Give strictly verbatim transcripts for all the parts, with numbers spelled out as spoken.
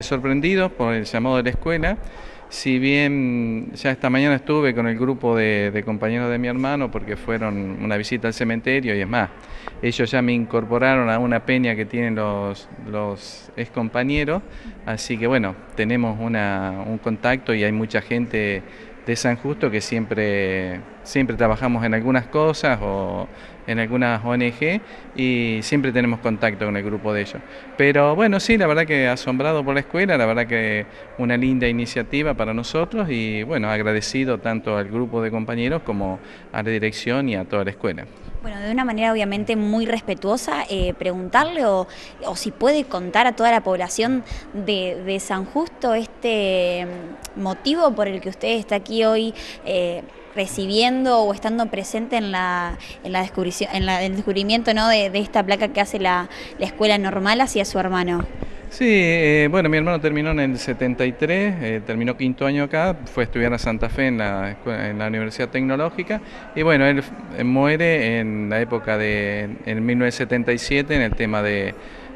sorprendidos por el llamado de la escuela. Si bien ya esta mañana estuve con el grupo de, de compañeros de mi hermano porque fueron una visita al cementerio y es más, ellos ya me incorporaron a una peña que tienen los, los ex compañeros, así que bueno, tenemos una, un contacto y hay mucha gente de San Justo que siempre, siempre trabajamos en algunas cosas o en algunas O N G y siempre tenemos contacto con el grupo de ellos. Pero bueno, sí, la verdad que asombrado por la escuela, la verdad que una linda iniciativa para nosotros y bueno, agradecido tanto al grupo de compañeros como a la dirección y a toda la escuela. Bueno, de una manera obviamente muy respetuosa, eh, preguntarle o, o si puede contar a toda la población de, de San Justo este motivo por el que usted está aquí hoy eh, recibiendo o estando presente en la en la descubrición, en la, el descubrimiento, ¿no?, de, de esta placa que hace la, la escuela normal hacia su hermano. Sí, eh, bueno, mi hermano terminó en el setenta y tres, eh, terminó quinto año acá, fue a estudiar a Santa Fe en la, en la Universidad Tecnológica y bueno, él muere en la época de, en mil novecientos setenta y siete, en el tema de,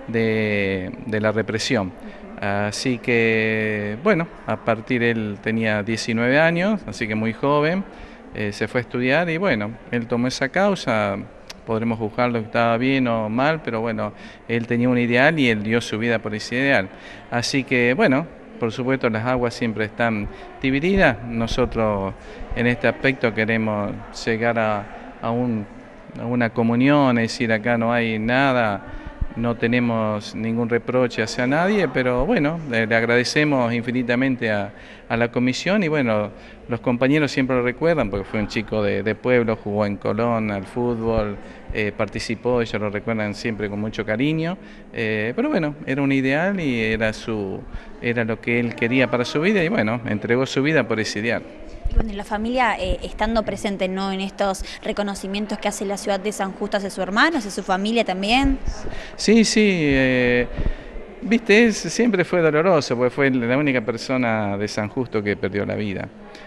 de, de la represión. Así que, bueno, a partir él tenía diecinueve años, así que muy joven, eh, se fue a estudiar y bueno, él tomó esa causa. Podremos juzgarlo que estaba bien o mal, pero bueno, él tenía un ideal y él dio su vida por ese ideal. Así que bueno, por supuesto las aguas siempre están divididas. Nosotros en este aspecto queremos llegar a, a, un, a una comunión, es decir, acá no hay nada, no tenemos ningún reproche hacia nadie, pero bueno, le, le agradecemos infinitamente a, a la comisión y bueno, los compañeros siempre lo recuerdan porque fue un chico de, de pueblo, jugó en Colón al fútbol, eh, participó, ellos lo recuerdan siempre con mucho cariño, eh, pero bueno, era un ideal y era, su, era lo que él quería para su vida y bueno, entregó su vida por ese ideal. Bueno, la familia eh, estando presente, ¿no?, en estos reconocimientos que hace la ciudad de San Justo hacia su hermano, hacia su familia también. Sí, sí, eh, viste, es, siempre fue doloroso, porque fue la única persona de San Justo que perdió la vida.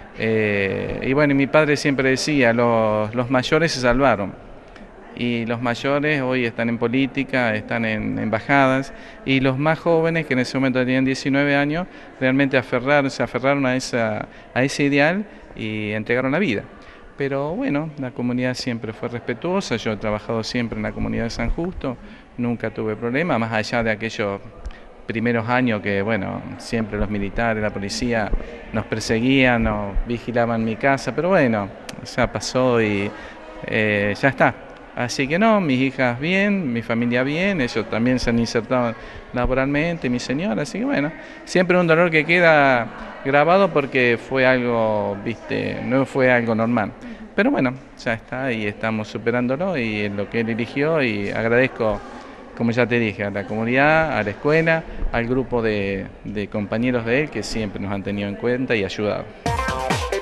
Eh, y bueno, mi padre siempre decía, los, los mayores se salvaron. Y los mayores hoy están en política, están en embajadas, y los más jóvenes, que en ese momento tenían diecinueve años, realmente aferraron, se aferraron a, esa, a ese ideal y entregaron la vida. Pero bueno, la comunidad siempre fue respetuosa, yo he trabajado siempre en la comunidad de San Justo, nunca tuve problema, más allá de aquellos primeros años que, bueno, siempre los militares, la policía nos perseguían, nos vigilaban mi casa, pero bueno, ya pasó y eh, ya está. Así que no, mis hijas bien, mi familia bien, ellos también se han insertado laboralmente, mi señora, así que bueno, siempre un dolor que queda grabado porque fue algo, viste, no fue algo normal. Pero bueno, ya está y estamos superándolo y es lo que él eligió y agradezco, como ya te dije, a la comunidad, a la escuela, al grupo de, de compañeros de él que siempre nos han tenido en cuenta y ayudado.